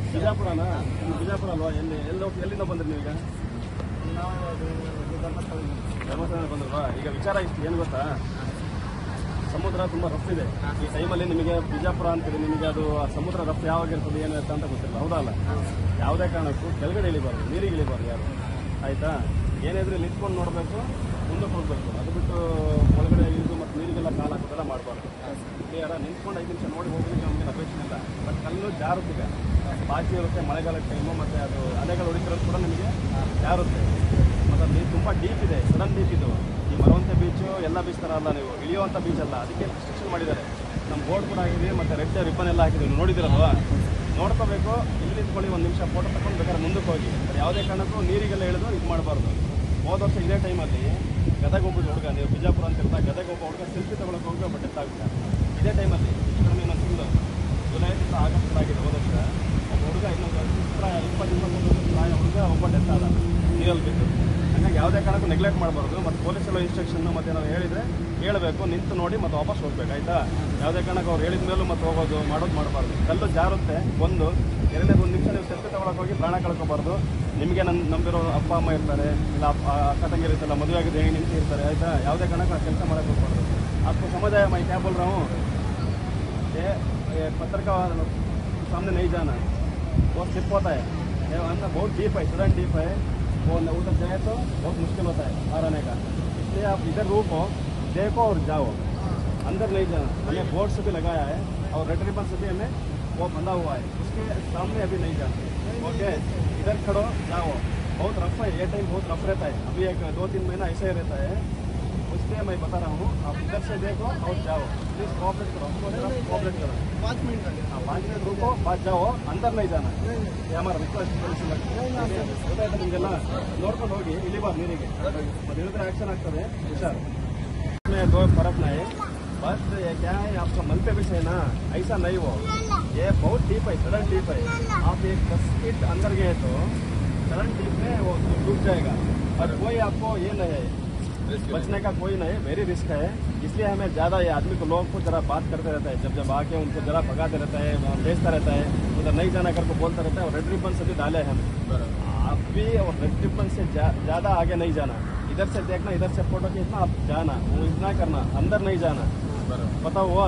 ಬಿಜಾಪುರನಾ? ಬಿಜಾಪುರ ಅಲ್ವಾ? ಎಲ್ಲಿಂದ ಬಂದ್ರಿ ನೀವೀಗ? ಧರ್ಮಸ್ಥಳ ಬಂದ್ರಲ್ವಾ? ಈಗ ವಿಚಾರ ಇಷ್ಟು ಏನು ಗೊತ್ತಾ, ಸಮುದ್ರ ತುಂಬ ರಫ್ ಇದೆ ಈ ಟೈಮಲ್ಲಿ. ನಿಮಗೆ ಬಿಜಾಪುರ ಅಂತಿದೆ, ನಿಮಗೆ ಅದು ಸಮುದ್ರ ರಫ್ ಯಾವಾಗ ಇರ್ತದೆ ಏನು ಅಂತ ಗೊತ್ತಿಲ್ಲ, ಹೌದಲ್ಲ? ಯಾವುದೇ ಕಾರಣಕ್ಕೂ ಕೆಳಗಡೆ ಇಳಿಬಾರ್ದು, ನೀರಿಗೆ ಇಳಿಬಾರ್ದು ಯಾರು, ಆಯಿತಾ? ಏನಿದ್ರೆ ನಿಂತ್ಕೊಂಡು ನೋಡಬೇಕು, ಮುಂದಕ್ಕೆ ಹೋಗ್ಬೇಕು. ಅದು ಬಿಟ್ಟು ಒಳಗಡೆ ಇಳಿದು ಮತ್ತು ನೀರಿಗೆಲ್ಲ ಕಾಲು ಹಾಕೋದೆಲ್ಲ ಮಾಡಬಾರ್ದು. ಕ್ಲಿಯರ? ನಿಂತ್ಕೊಂಡು 5 ನಿಮಿಷ ನೋಡಿ ಹೋಗೋದಕ್ಕೆ ನಮಗೆ ಅಪೇಕ್ಷೆ ಇಲ್ಲ. ಬಟ್ ಕಲ್ಲು ಜಾರುತ್ತೀಗ, ಬಾಕಿ ಇರುತ್ತೆ ಮಳೆಗಾಲದ ಟೈಮು, ಮತ್ತು ಅದು ಅಲೆಗಳು ಹೊಡಿತಿರೋದು ಕೂಡ ನಿಮಗೆ ಜಾರುತ್ತೆ. ಮತ್ತು ಅದು ನೀರು ತುಂಬ ಡೀಪ್ ಇದೆ, ಸಡನ್ ಡೀಪ್ ಇದು. ಈ ಮರವಂತೆ ಬೀಚು ಎಲ್ಲ ಬೀಚ್ ಥರ ಅಲ್ಲ, ನೀವು ಇಳಿಯುವಂಥ ಬೀಚ್ ಅಲ್ಲ, ಅದಕ್ಕೆ ರಿಸ್ಟ್ರಿಕ್ಷನ್ ಮಾಡಿದ್ದಾರೆ. ನಮ್ಮ ಬೋರ್ಡ್ ಕೂಡ ಆಗಿದೆ, ಮತ್ತು ರೆಡ್ ರಿಬ್ಬನ್ ಎಲ್ಲ ಹಾಕಿದ್ದೀವಿ, ನೋಡಿದಿರಲ್ವಾ? ನೋಡ್ಕೋಬೇಕು. ಇಲ್ಲಿ ನಿಂತ್ಕೊಳ್ಳಿ, 1 ನಿಮಿಷ ಫೋಟೋ ತಗೊಂಡು ಬೇಕಾದ್ರೆ ಮುಂದಕ್ಕೆ ಹೋಗಿ. ಯಾವುದೇ ಕಾರಣಕ್ಕೂ ನೀರಿಗೆಲ್ಲ ಇಳಿದು ಇದು ಮಾಡಬಾರ್ದು. ಹೋದ ವರ್ಷ ಇದೇ ಟೈಮಲ್ಲಿ ಗದಗ ಹೋಗ್ಬಿಟ್ಟು ಹುಡುಗ, ನೀವು ಬಿಜಾಪುರ ಅಂತ ಇರ್ತಾ ಗದಗ ಒಬ್ಬ ಹುಡುಗ ಸೆಲ್ಫಿ ತೊಗೊಳಕ್ಕೆ ಹೋಗಿ ಬಟ್ ಎತ್ತಾಗುತ್ತೆ. ಇದೇ ಟೈಮಲ್ಲಿ ಕಡಿಮೆ ಇನ್ನೊಂದು ತಿಂಗಳು ಜುಲೈಯಿಂದ ಆಗಸ್ಟ್ ಆಗಿದೆ. ಹೋದ ವರ್ಷ ಒಬ್ಬ ಹುಡುಗ ಇನ್ನೊಂದು 20-23 ಪ್ರಾಯ ಹುಡುಗ ಒಬ್ಬ ಡೆತ್ ಆದ ನೀರಲ್ಲಿ ಬಿದ್ದು. ಹಾಗಾಗಿ ಯಾವುದೇ ಕಾರಣಕ್ಕೂ ನೆಗ್ಲೆಕ್ಟ್ ಮಾಡಬಾರ್ದು. ಮತ್ತು ಪೊಲೀಸೆಲ್ಲ ಇನ್ಸ್ಟ್ರಕ್ಷನ್ನು ಮತ್ತು ನಾವು ಹೇಳಿದರೆ ಹೇಳಬೇಕು, ನಿಂತು ನೋಡಿ ಮತ್ತು ವಾಪಸ್ ಹೋಗ್ಬೇಕು, ಆಯಿತಾ? ಯಾವುದೇ ಕಾರಣಕ್ಕೆ ಅವ್ರು ಹೇಳಿದ ಮೇಲೂ ಮತ್ತು ಹೋಗೋದು ಮಾಡಬಾರ್ದು. ಕಲ್ಲು ಜಾರುತ್ತೆ. ಒಂದು ಎರಡನೇದು 1 ನಿಮಿಷ ನೀವು ಸೆಲ್ಫಿ ತೊಗೊಳಕ್ಕೆ ಹೋಗಿ ಪ್ರಾಣ ಕಳ್ಕೊಬಾರ್ದು. ನಿಮಗೆ ನಂಬಿರೋ ಅಪ್ಪ ಅಮ್ಮ ಇರ್ತಾರೆ, ಇಲ್ಲ ಅಕ್ಕ ತಂಗಿ ಇರ್ತಲ್ಲ, ಮದುವೆ ಆಗಿದೆ ಹೆಂಗೆ ಇರ್ತಾರೆ, ಆಯಿತಾ? ಯಾವುದೇ ಕಾರಣಕ್ಕೂ ಆ ಕೆಲಸ ಮಾಡೋಕ್ಕೆ ಹೋಗ್ಬಾರ್ದು. आपको समझ आया? मैं क्या बोल रहा हूँ? ये पत्थर का सामने नहीं जाना, वो स्लिप होता है, ये अंदर बहुत डीप है, सडन डीप है, वो उधर जाए तो बहुत मुश्किल होता है बाहर आने का. इसलिए आप इधर रुको, देखो और जाओ, अंदर नहीं जाना. हमें बोर्ड से भी लगाया है और रेड रिबन से भी हमें वो बंधा हुआ है, उसके सामने अभी नहीं जाना. ओके, इधर खड़ो, जाओ. बहुत रफ है ये टाइम, बहुत रफ रहता है. अभी 1-2-3 महीना ऐसे ही रहता है. इसलिए मैं बता रहा हूँ, आप इधर से देखो और जाओ. प्लीज कोऑपरेट करो, कोऑपरेट करो. 5 मिनट 5 मिनट रुको, बाद जाओ, अंदर नहीं जाना. ये हमारा रिक्वेस्ट ಗೊತ್ತಾಯ್ತು ನಿಮಗೆಲ್ಲ? ನೋಡ್ಕೊಂಡು ಹೋಗಿ, ಇಳಿಬಾರ್ದು ನೀರಿಗೆ. ಮತ್ತು ಇಳಿದ್ರೆ ಆ್ಯಕ್ಷನ್ ಆಗ್ತದೆ, ಹುಷಾರು. दो फर्क नहीं, बस ये क्या है, आपका मन पे विषय ना, ऐसा नहीं हो. ये बहुत डीप है, सडन डीप है. आप 10 फीट अंदर गए तो सडन डीप में वो डूब जाएगा. और कोई आपको ये नहीं है, बचने का कोई नहीं, वेरी रिस्क है. इसलिए हमें ज़्यादा ये आदमी को लोगों को जरा बात करते रहता है, जब आके उनको जरा भगाते रहता है, भेजता रहता है, उधर नहीं जाना करके बोलता रहता है. और रेड रिबन से भी डाले हम आप भी, और रेड रिबन से ज़्यादा आगे नहीं जाना. इधर से देखना, इधर से फोटो खींचना, आप जाना, वो इतना करना, अंदर नहीं जाना. पता हुआ?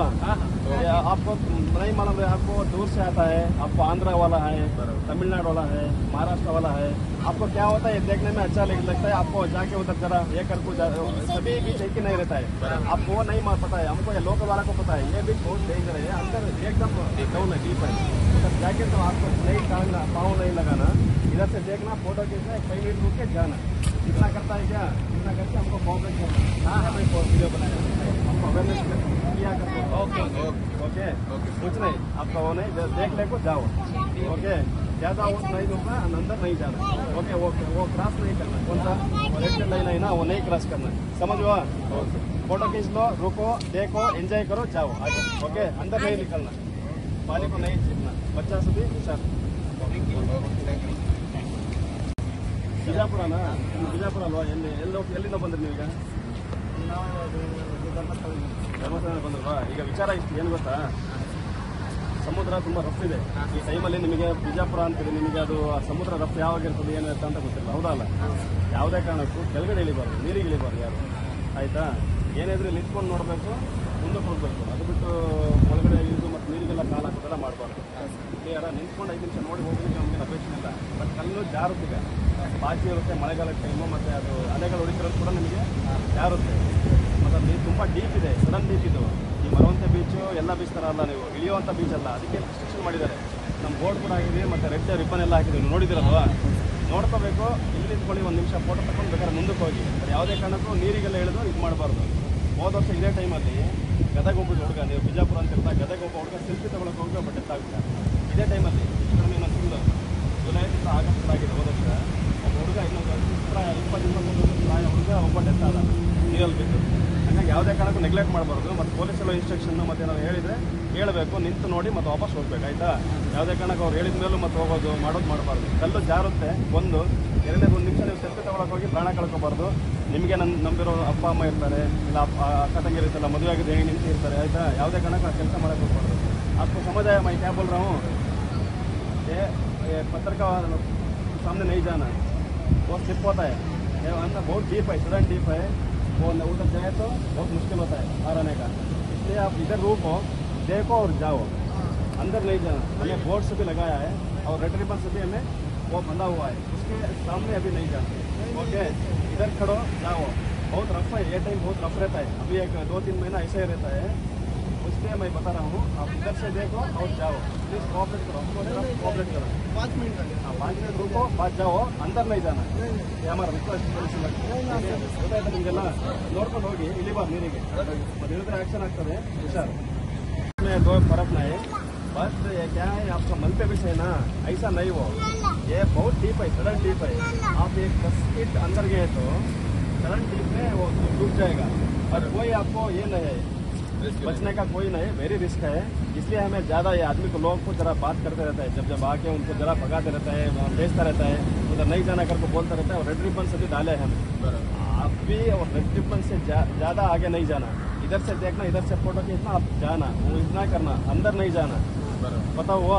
आपको नहीं मालूम है, आपको दूर से आता है, आपको आंध्रा वाला है, तमिलनाडु वाला है, महाराष्ट्र वाला है. आपको क्या होता है, ये देखने में अच्छा लगता है, आपको जाके उधर जरा ये कर कुछ सभी बीच एक ही नहीं रहता है. आपको वो नहीं पता है, हमको ये लोकल वाला को पता है. ये भी बहुत डेंजर है, अंदर एकदम डाउन है, डीप है. उधर जाके तो आपको नहीं टांगना, पाँव नहीं लगाना, इधर से देखना, फोटो खींचना, 5 मिनट रुक के जाना. इतना करता है क्या? इतना करके हमको कॉपरेट करना. हाँ, हमें वीडियो बनाया, हमको अवेयरनेस किया करते. ओके ओके, कुछ नहीं, आपका वो नहीं, देख ले को जाओ. ओके, ज़्यादा वो नहीं होगा, अंदर नहीं जाना. ओके, वो क्रॉस नहीं करना. कौन सा रेड लाइन है ना, वो नहीं क्रॉस करना. समझ हुआ? फोटो खींच लो, रुको, देखो, एंजॉय करो, जाओ आगे. ओके, अंदर नहीं निकलना, पानी को नहीं छीनना, बच्चा से भी हुशार. ಬಿಜಾಪುರನಾ? ಬಿಜಾಪುರ ಅಲ್ವಾ? ಎಲ್ಲಿಂದ ಬಂದ್ರಿ ನೀವೀಗ? ಧರ್ಮಸ್ಥಳ ಬಂದ್ರಲ್ವಾ? ಈಗ ವಿಚಾರ ಇಷ್ಟು ಏನು ಗೊತ್ತಾ, ಸಮುದ್ರ ತುಂಬ ರಫ್ ಇದೆ ಈ ಟೈಮಲ್ಲಿ. ನಿಮಗೆ ಬಿಜಾಪುರ ಅಂತಿದೆ, ನಿಮಗೆ ಅದು ಸಮುದ್ರ ರಫ್ ಯಾವಾಗ ಇರ್ತದೆ ಏನು ಅಂತ ಗೊತ್ತಿಲ್ಲ, ಹೌದಲ್ಲ? ಯಾವುದೇ ಕಾರಣಕ್ಕೂ ಕೆಳಗಡೆ ಇಳಿಬಾರ್ದು, ನೀರಿಗೆ ಇಳಿಬಾರ್ದು ಯಾರು, ಆಯಿತಾ? ಏನಿದ್ರೆ ನಿಂತ್ಕೊಂಡು ನೋಡಬೇಕು, ಮುಂದಕ್ಕೆ ಹೋಗ್ಬೇಕು. ಅದು ಬಿಟ್ಟು ಒಳಗಡೆ ಇಳಿದು ಮತ್ತು ನೀರಿಗೆಲ್ಲ ಕಾಲು ಹಾಕೋದೆಲ್ಲ ಮಾಡಬಾರ್ದು. ಕ್ಲಿಯರ? ನಿಂತ್ಕೊಂಡು 5 ನಿಮಿಷ ನೋಡಿ ಹೋಗೋದಕ್ಕೆ ನಮಗೆ ಅಪೇಕ್ಷೆ ಇಲ್ಲ. ಬಟ್ ಕಲ್ಲು ಜಾರುತ್ತೀಗ, ಬಾಕಿ ಇರುತ್ತೆ ಮಳೆಗಾಲದ ಟೈಮು, ಮತ್ತು ಅದು ಅಲೆಗಳು ಹೊಡಿತಿರೋದು ಕೂಡ ನಿಮಗೆ ಜಾರುತ್ತೆ. ಮತ್ತು ಅದು ನೀರು ತುಂಬ ಡೀಪ್ ಇದೆ, ಸಡನ್ ಡೀಪ್ ಇದು. ಈ ಮರವಂತೆ ಬೀಚು ಎಲ್ಲ ಬೀಚ್ ಥರ ಅಲ್ಲ, ನೀವು ಇಳಿಯುವಂಥ ಬೀಚ್ ಅಲ್ಲ, ಅದಕ್ಕೆ ರಿಸ್ಟ್ರಿಕ್ಷನ್ ಮಾಡಿದ್ದಾರೆ. ನಮ್ಮ ಬೋರ್ಡ್ ಕೂಡ ಆಗಿದೆ, ಮತ್ತು ರೆಡ್ ರಿಬ್ಬನ್ ಎಲ್ಲ ಹಾಕಿದ್ದೀವಿ, ನೋಡಿದಿರಲ್ವಾ? ನೋಡ್ಕೋಬೇಕು. ಇಲ್ಲಿ ನಿಂತ್ಕೊಳ್ಳಿ, 1 ನಿಮಿಷ ಫೋಟೋ ತಗೊಂಡು ಬೇಕಾದ್ರೆ ಮುಂದಕ್ಕೆ ಹೋಗಿ. ಯಾವುದೇ ಕಾರಣಕ್ಕೂ ನೀರಿಗೆಲ್ಲ ಇಳಿದು ಇದು ಮಾಡಬಾರ್ದು. ಹೋದ ವರ್ಷ ಇದೇ ಟೈಮಲ್ಲಿ ಗದಗ ಹೋಗ್ಬಿಟ್ಟು ಹುಡುಗ, ನೀವು ಬಿಜಾಪುರ ಅಂತ ಇರ್ತಾ ಗದಗ ಒಬ್ಬ ಹುಡುಗ ಸೆಲ್ಫಿ ತೊಗೊಳಕ್ಕೆ ಹೋಗಿ ಬಟ್ ಎತ್ತಾಗುತ್ತೆ. ಇದೇ ಟೈಮಲ್ಲಿ ಕಡಿಮೆ ಇನ್ನೊಂದು ತಿಂಗಳು ಜುಲೈಯಿಂದ ಆಗಸ್ಟ್ ಆಗಿದೆ. ಹೋದ ವರ್ಷ ಒಬ್ಬ ಹುಡುಗ ಇನ್ನೊಂದು 20-23 ಪ್ರಾಯ ಹುಡುಗ ಒಬ್ಬ ಡೆತ್ ಆದ ನೀರಲ್ಲಿ ಬಿದ್ದು. ಹಾಗಾಗಿ ಯಾವುದೇ ಕಾರಣಕ್ಕೂ ನೆಗ್ಲೆಕ್ಟ್ ಮಾಡಬಾರ್ದು. ಮತ್ತು ಪೊಲೀಸೆಲ್ಲ ಇನ್ಸ್ಟ್ರಕ್ಷನ್ನು ಮತ್ತು ನಾವು ಹೇಳಿದರೆ ಹೇಳಬೇಕು, ನಿಂತು ನೋಡಿ ಮತ್ತು ವಾಪಸ್ ಹೋಗ್ಬೇಕು, ಆಯಿತಾ? ಯಾವುದೇ ಕಾರಣಕ್ಕೆ ಅವ್ರು ಹೇಳಿದ ಮೇಲೂ ಮತ್ತು ಹೋಗೋದು ಮಾಡಬಾರ್ದು. ಕಲ್ಲು ಜಾರುತ್ತೆ. ಒಂದು ಎರಡನೇದು 1 ನಿಮಿಷ ನೀವು ಸೆಲ್ಫಿ ತೊಗೊಳಕ್ಕೆ ಹೋಗಿ ಪ್ರಾಣ ಕಳ್ಕೊಬಾರ್ದು. ನಿಮಗೆ ನಂಬಿರೋ ಅಪ್ಪ ಅಮ್ಮ ಇರ್ತಾರೆ, ಇಲ್ಲ ಅಕ್ಕ ತಂಗಿ ಇರ್ತಲ್ಲ, ಮದುವೆ ಆಗಿದೆ ಹೆಂಗೆ ಇರ್ತಾರೆ, ಆಯಿತಾ? ಯಾವುದೇ ಕಾರಣಕ್ಕೂ ಆ ಕೆಲಸ ಮಾಡೋಕ್ಕೆ ಹೋಗ್ಬಾರ್ದು. आपको समझ आया? मैं क्या बोल रहा हूँ? ये पत्थर का सामने नहीं जाना, वो स्लिप होता है, ये वहाँ बहुत डीप है, सडन डीप है, वो उधर जाए तो बहुत मुश्किल होता है बाहर आने का। इसलिए आप इधर रुको, देखो और जाओ, अंदर नहीं जाना। हमें बोर्ड से भी लगाया है और रेड रिबन से भी हमें वो बंधा हुआ है, उसके सामने अभी नहीं जाना। ओके, इधर खड़ो, जाओ। बहुत रफ है, ये टाइम बहुत रफ रहता है, अभी एक 2-3 महीना ऐसे ही रहता है, इसलिए मैं बता रहा हूँ। आप इधर से देखो और जाओ, प्लीज कोऑपरेट करो, कोऑपरेट करो। 5 मिनट लगे। हाँ, 5 मिनट रुको, बाद जाओ, अंदर नहीं जाना। ये हमारा रिक्वेस्ट ಗೊತ್ತಾಯ್ತಾ ನಿಮಗೆಲ್ಲ? ನೋಡ್ಕೊಂಡು ಹೋಗಿ ಇಲ್ಲಿ ಬಾ ನೀರಿಗೆ, ಮತ್ತೆ ಇದ್ರ ಆಕ್ಷನ್ ಆಗ್ತದೆ, ಹುಷಾರ್। इसमें दो फर्क ना है, बस ये क्या है, आपका मन पे विषय ना, ऐसा नहीं हो, ये बहुत डीप है, सडन डीप है। आप एक 10 फीट अंदर गए तो सडन डीप में वो डूब जाएगा, और कोई आपको ये नहीं है, बचने का कोई नहीं, वेरी रिस्क है। इसलिए हमें ज्यादा ये आदमी को, लोगों को जरा बात करते रहता है, जब आके उनको जरा भगाते रहता है, वहाँ भेजता रहता है, उधर नहीं जाना करके बोलता रहता है। और रेड रिबन से भी डाले हम अभी, और रेड रिबन से ज्यादा आगे नहीं जाना, इधर से देखना, इधर से फोटो खींचना, आप जाना, वो इतना करना, अंदर नहीं जाना। पता हुआ?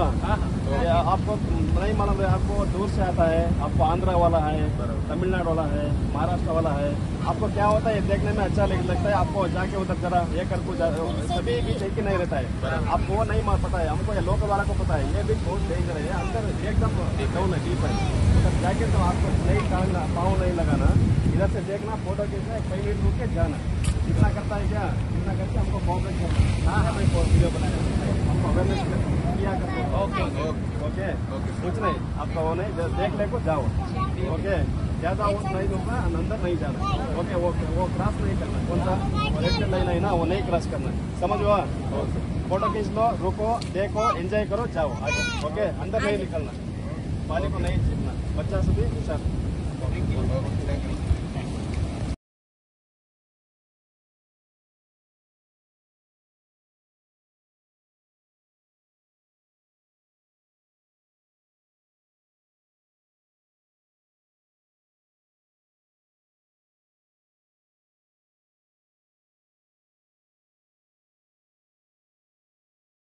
आपको नहीं मालूम है, आपको दूर से आता है, आपको आंध्रा वाला है, तमिलनाडु वाला है, महाराष्ट्र वाला है, आपको क्या होता है ये देखने में अच्छा लगता है, आपको जाके उधर जरा ये कर कुछ सभी बीच एक ही नहीं रहता है, आपको वो नहीं पता है, हमको ये लोकल वाला को पता है, ये भी बहुत डेंजर है, अंदर एकदम डाउन है, डीप है, उधर जाके तो आपको नहीं टांगना, पाँव नहीं लगाना, इधर से देखना, फोटो खींचना, 5 मिनट रुक के जाना। इतना करता है क्या? इतना करके हमको कॉपरेट करना। हाँ, मैं वीडियो बनाया, हमको अवेयरनेस किया करते हैं। ओके ओके, कुछ नहीं, आपका वो नहीं, देख ले को जाओ। ओके, ज्यादा वो नहीं होगा, अंदर नहीं जाना। ओके, वो क्रॉस नहीं करना, कौन सा रेड लाइन है ना, वो नहीं क्रॉस करना, समझ हुआ? फोटो खींच लो, रुको, देखो, एंजॉय करो, जाओ आगे। ओके, अंदर नहीं निकलना, पानी को नहीं छीनना, बच्चा से भी हुशार।